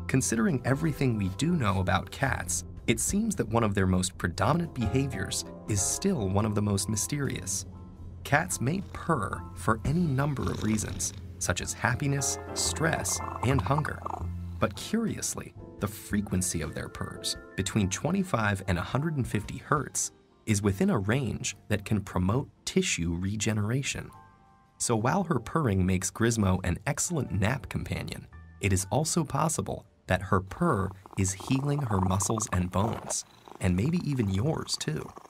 Considering everything we do know about cats, it seems that one of their most predominant behaviors is still one of the most mysterious. Cats may purr for any number of reasons, such as happiness, stress, and hunger. But curiously, the frequency of their purrs, between 25 and 150 hertz, is within a range that can promote tissue regeneration. So while her purring makes Grizmo an excellent nap companion, it is also possible that her purr is healing her muscles and bones, and maybe even yours too.